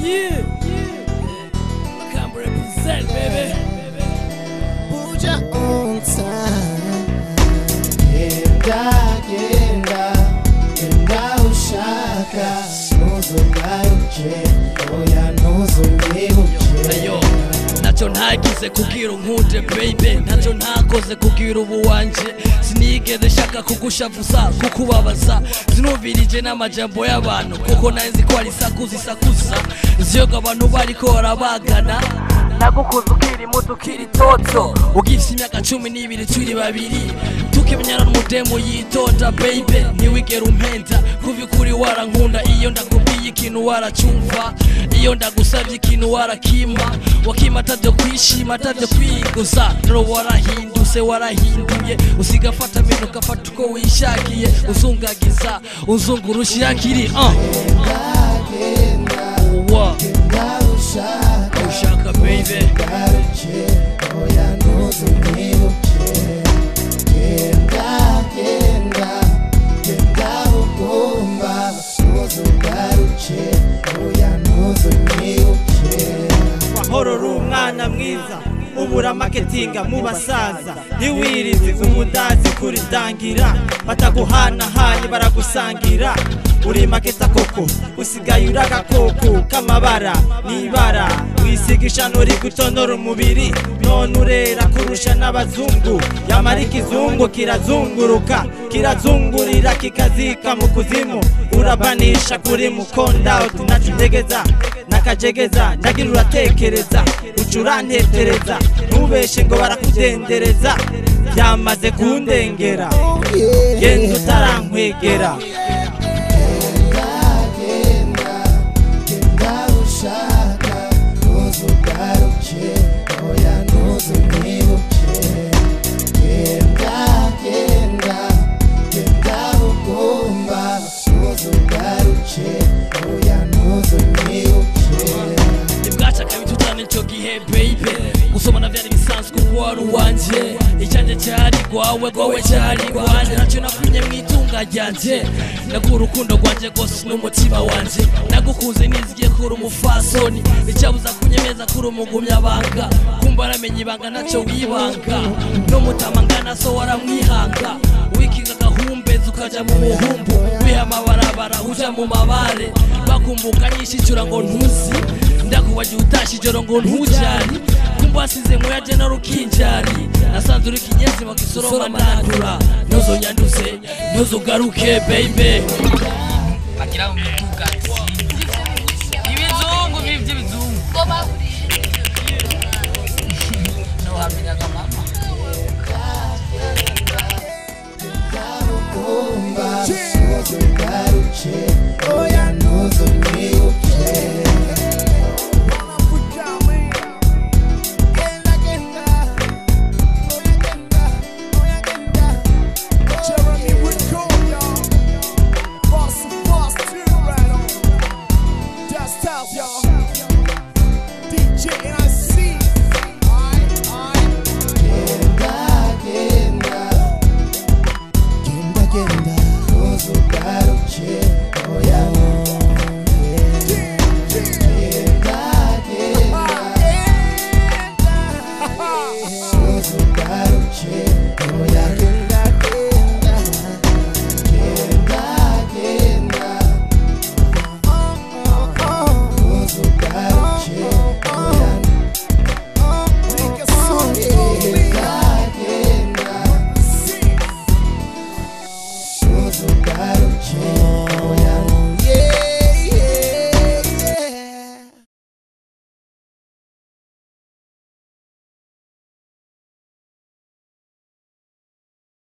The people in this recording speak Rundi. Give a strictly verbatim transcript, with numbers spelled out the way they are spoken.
yeah, yeah. Makamba Represent, baby. Put your own time. Genda, Genda, Genda ushaka. Nuzo garuke, oya nuzo nibuke. Ayo, nacho ntagize kugira unkunde baby, nacho ntakoze kugira ubu wanje. Sinigeze shaka kugushavuza, kukubabaza. Sinumvirije n'amajambo y'abantu, kuko nanzi ko ari sakuzi sakuza. Ziyoga abantu bariko barabagana. Nagukuze ukiri muto ukiri toto, ugifise imyaka cumi n'ibiri turi babiri. Tukimenyana n'umudemu yitonda baby, ntiwigera umpenda. Kuvyukuri warankunda, iyo ndakubwiye ikintu waracumva, iyo ndagusavye ikintu warakima. Wakima atavyo kwishima atavyo kwiguza. Rero warahindutse warahinduye, usiga fata ibintu ugafata uko wishakiye. Uzungagiza uzungura ushakiri uh. Uwa ushaka baby. Oya nuzo nibuke. Genda, Genda, Genda ugomba. Nuzo garuke, oya nuzo nibuke. Wahorora umwana mwiza, ubura marketinga mu basaza. Ntiwirize umudazi kuri dangira, bataguhanahanye baragusangira. Uri maketa koko, usigaye uragakoko kamabara nibara. Wisigisha nuri gutonora umubiri, none urera kurusha n'abazungu. Yamara ikizungu kirazunguruka, kirazungurira kikazika mu kuzimu. Urabanisha kuri mukonda, uti nacutegeza nakajegeza. Ndagira uratekereza, ucurantetereza. Ntubeshe ngo barakudendereza, byamaze kundengera. Genda utarankwegera. Baby, usomana vyari bisanzwe wari wanje. Icyanje cyari gwawe gwawe cyari gwanje. Nacyo nakunye mwitunga ryanje. Nagura urukundo rwanje gose n'umutima wanje. Nagukuze nizigiye kuri umufasoni, icyabuza kunyemeza kuri umugumya banga. Kumba ramenye ibanga nacyo wibanga, no mutamangana so waramwihanga. Wikinga gahumbeza ukaja mu muhumbu, wihamabarabara uja mu mabare. Bakumbuka nyishicura ngo ntuzi, ndakubaje utashi joro ngo ntujari. Kumba asize mu yaje na rukinjari, nasanze uri kinyezi makisoroma manadura. Nuzo nyanduze, nuzo garuke baby. Akira mu mituga. Ibizungu bivye bizungu.